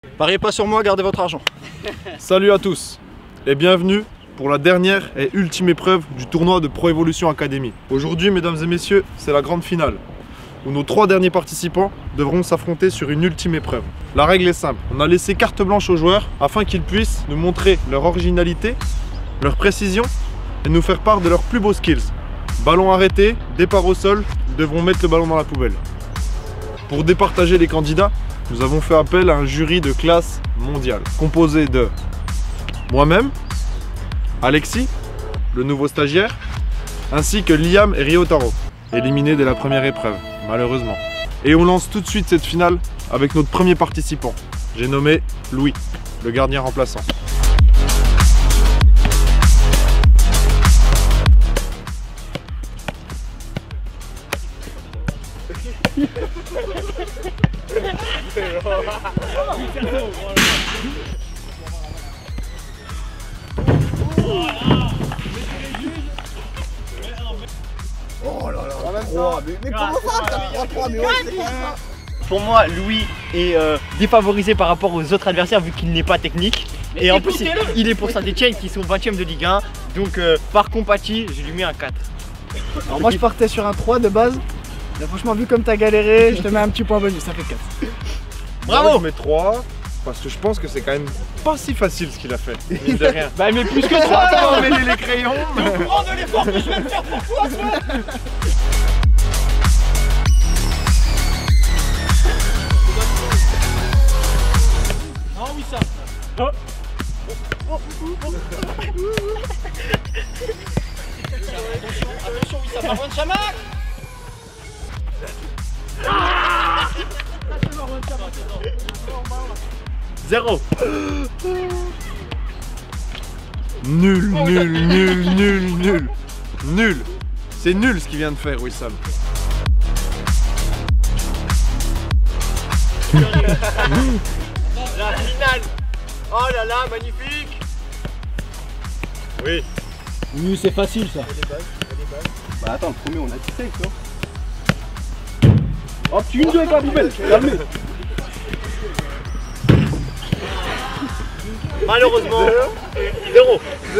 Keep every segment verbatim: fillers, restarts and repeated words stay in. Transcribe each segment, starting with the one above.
Pariez pas sur moi, gardez votre argent. Salut à tous et bienvenue pour la dernière et ultime épreuve du tournoi de Pro Evolution Academy. Aujourd'hui, mesdames et messieurs, c'est la grande finale où nos trois derniers participants devront s'affronter sur une ultime épreuve. La règle est simple, on a laissé carte blanche aux joueurs afin qu'ils puissent nous montrer leur originalité, leur précision et nous faire part de leurs plus beaux skills. Ballon arrêté, départ au sol, ils devront mettre le ballon dans la poubelle. Pour départager les candidats, nous avons fait appel à un jury de classe mondiale composé de moi-même, Alexis, le nouveau stagiaire, ainsi que Liam et Ryotaro, éliminés dès la première épreuve, malheureusement. Et on lance tout de suite cette finale avec notre premier participant. J'ai nommé Louis, le gardien remplaçant. Oh là là, trois, mais, mais comment ça, t'as trois trois, mais ouais, c'est quoi ça? Pour moi, Louis est euh, défavorisé par rapport aux autres adversaires vu qu'il n'est pas technique. Et en plus, il est pour Saint-Etienne qui sont vingtième de Ligue un. Donc euh, par compatie, je lui mets un quatre. Alors moi je partais sur un trois de base. Mais franchement, vu comme t'as galéré, je te mets un petit point bonus, ça fait quatre. Bravo! Moi, je mets trois parce que je pense que c'est quand même pas si facile ce qu'il a fait. Mine de rien. Bah mais plus que ça! Attends, mêler les crayons! Au courant de l'effort que je vais me faire pour toi, toi. Non, oui, ça! Oh. Oh. Oh. Attention, attention, oui, ça va loin de Chamac! Ah. Zéro. Nul, nul, nul, nul, nul. Nul. C'est nul ce qu'il vient de faire, Wissam. La finale. Oh là là, magnifique. Oui. Oui, c'est facile ça. Bah attends, le premier on a dit sec, non? Oh, tu une deux avec la poubelle. Calmez. Malheureusement, zéro.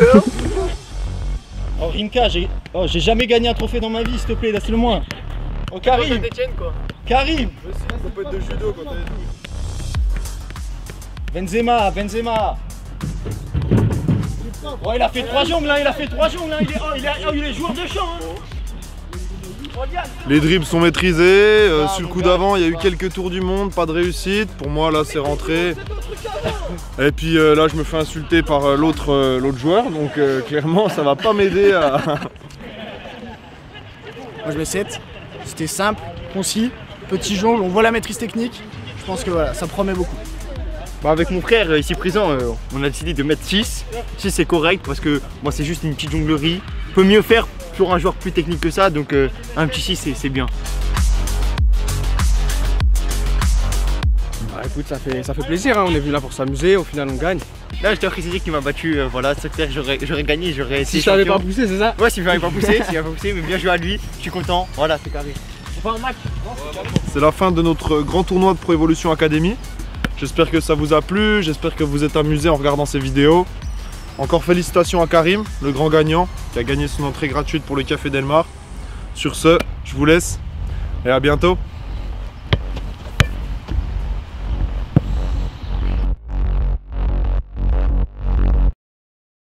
Oh, Rinka, j'ai oh, j'ai jamais gagné un trophée dans ma vie, s'il te plaît, laisse-le moi. Oh, Karim. Saint-Etienne quoi. Karim. Ça peut être de judo quand t'as Benzema, Benzema. Oh, il a fait trois jongles là, il a fait trois jongles là, il est, oh, il est, oh, il est joueur de champ hein. Les dribbles sont maîtrisés, euh, sur le coup d'avant il y a eu quelques tours du monde, pas de réussite. Pour moi là c'est rentré. Et puis euh, là je me fais insulter par euh, l'autre euh, l'autre joueur, donc euh, clairement ça va pas m'aider à... Moi je mets sept. C'était simple, concis, petit jongle, on voit la maîtrise technique. Je pense que voilà, ça promet beaucoup. Bon, avec mon frère euh, ici présent, euh, on a décidé de mettre six. six c'est correct parce que moi c'est juste une petite jonglerie. On peut mieux faire pour un joueur plus technique que ça, donc euh, un petit six c'est bien. Bah écoute, ça fait, ça fait plaisir, hein. On est venu là pour s'amuser, au final on gagne. Là je dois préciser qu'il m'a battu, euh, voilà, c'est clair, j'aurais gagné, j'aurais été Si je t'avais champion. pas poussé, c'est ça? Ouais, si je l'avais pas poussé, si je l'avais pas poussé, mais bien joué à lui, je suis content, voilà, c'est carré. On fait un match. C'est la fin de notre grand tournoi de Pro Evolution Academy. J'espère que ça vous a plu, j'espère que vous êtes amusés en regardant ces vidéos. Encore félicitations à Karim, le grand gagnant, qui a gagné son entrée gratuite pour le Café Delmar. Sur ce, je vous laisse et à bientôt.